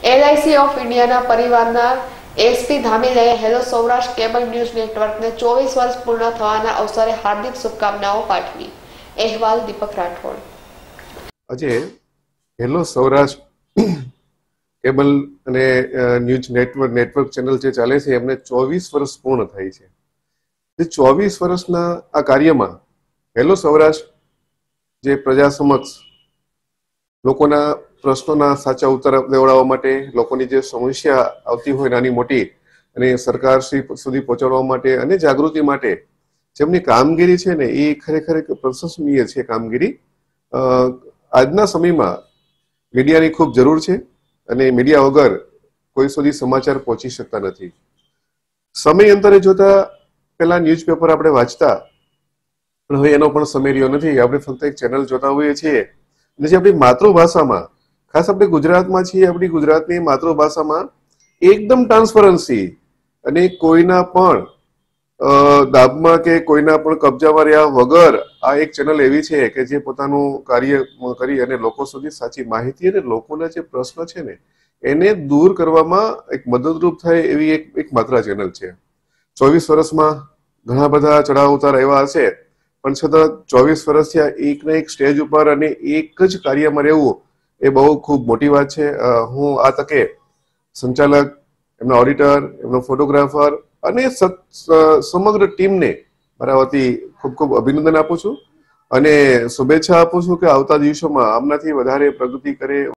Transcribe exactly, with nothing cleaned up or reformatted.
LIC of ઇન્ડિયાના પરિવારના SP ધામીલાએ હેલો સૌરાષ્ટ્ર કેબલ ન્યૂઝ નેટવર્કને ચોવીસ વર્ષ પૂર્ણ થવાના અવસરે હાર્દિક શુભકામનાઓ પાઠવી. અહેવાલ દીપક રાઠોડ. આજે હેલો સૌરાષ્ટ્ર કેબલ અને ન્યૂઝ નેટવર્ક નેટવર્ક ચેનલ જે ચાલે છે એમને ચોવીસ વર્ષ પૂર્ણ થાય છે. જે ચોવીસ વર્ષના આ કાર્યમાં હેલો સૌરાષ્ટ્ર જે પ્રજા સમક્ષ લોકોના પ્રશ્નોના સાચા ઉત્તર દેવડાવવા માટે, લોકોની જે સમસ્યા આવતી હોય નાની મોટી અને સરકાર સુધી પહોંચાડવા માટે અને જાગૃતિ માટે જેમની કામગીરી છે ને એ ખરેખર એક પ્રશંસનીય છે કામગીરી. આજના સમયમાં મીડિયાની ખૂબ જરૂર છે અને મીડિયા વગર કોઈ સુધી સમાચાર પહોંચી શકતા નથી. સમયાંતરે જોતા પેલા ન્યૂઝપેપર આપણે વાંચતા, પણ હવે એનો પણ સમય રહ્યો નથી. આપણે ફક્ત એક ચેનલ જોતા હોઈએ છીએ અને જે આપણી માતૃભાષામાં, ખાસ આપણે ગુજરાતમાં છીએ, આપણી ગુજરાતની માતૃભાષામાં એકદમ ટ્રાન્સપરન્સી અને કોઈના પણ દાબમાં કે કોઈના પણ કબજામાં રહ્યા વગર આ એક ચેનલ એવી છે કે જે પોતાનું કાર્ય કરી અને લોકો સુધી સાચી માહિતી અને લોકોના જે પ્રશ્ન છે ને એને દૂર કરવામાં એક મદદરૂપ થાય એવી એક એક માત્ર ચેનલ છે. ચોવીસ વર્ષમાં ઘણા બધા ચડાવ ઉતાર આવ્યા હશે, પણ છતાં ચોવીસ વર્ષથી આ એક ને એક સ્ટેજ ઉપર અને એક જ કાર્યમાં રહેવું એ બહુ ખૂબ મોટી વાત છે. હું આ તકે સંચાલક, એમના ઓડિટર, એમનો ફોટોગ્રાફર અને સમગ્ર ટીમને મારા વતી ખૂબ ખૂબ અભિનંદન આપું છું અને શુભેચ્છા આપું છું કે આવતા દિવસોમાં આમનાથી વધારે પ્રગતિ કરે.